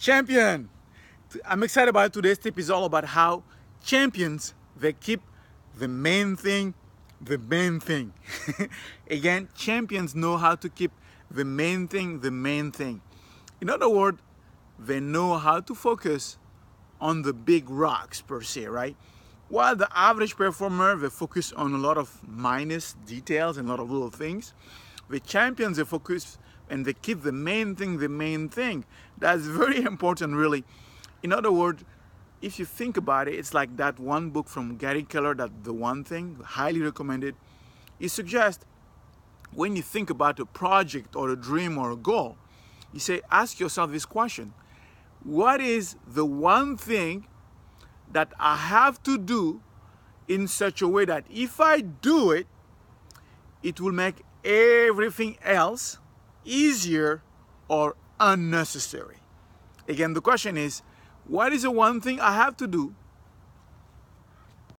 Champion! I'm excited about today's tip. Is all about how champions, they keep the main thing the main thing. Again, champions know how to keep the main thing the main thing. In other words, they know how to focus on the big rocks per se, right? While the average performer, they focus on a lot of minus details and a lot of little things. The champions, they focus and they keep the main thing the main thing. That's very important, really. In other words, if you think about it, it's like that one book from Gary Keller, that The One Thing, highly recommended. It suggests when you think about a project or a dream or a goal, you say, ask yourself this question: what is the one thing that I have to do in such a way that if I do it, it will make everything else easier or unnecessary? Again, the question is, what is the one thing I have to do